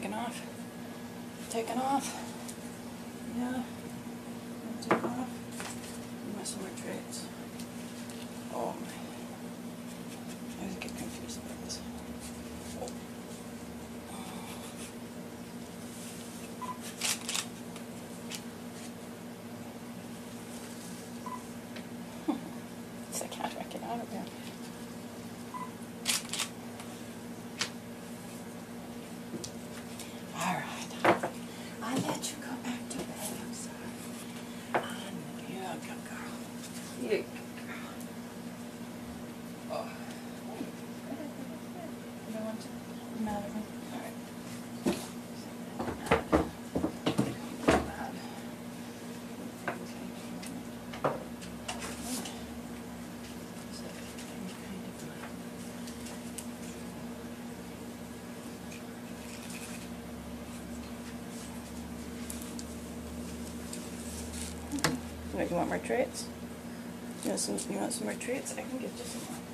taking off. Taking off. Yeah. Take off. You want some more traits. Oh my. I always get confused about this. Oh. It's like, how do I get out of there? Alright. I let you go back to bed. I'm sorry. You're a good girl. You're a good girl. Oh. You don't want to? I'm mad at me. Alright. You want more treats? You want some more treats? I can get you some more.